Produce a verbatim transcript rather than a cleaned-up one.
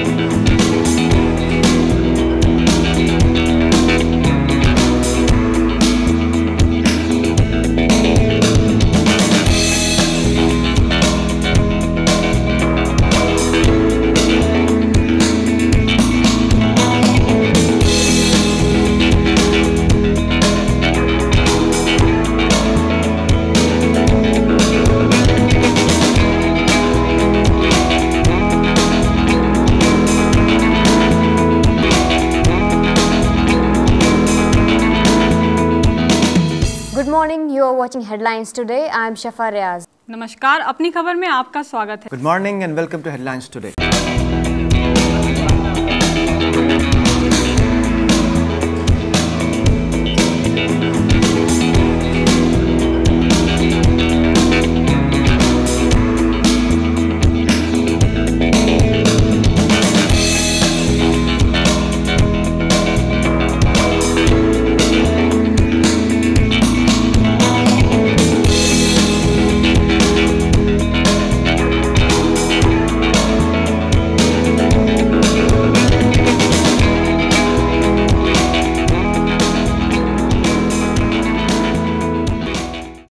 Good morning, you are watching Headlines Today. I am Shafa Riaz. नमस्कार, अपनी खबर में आपका स्वागत है। Good morning and welcome to Headlines Today.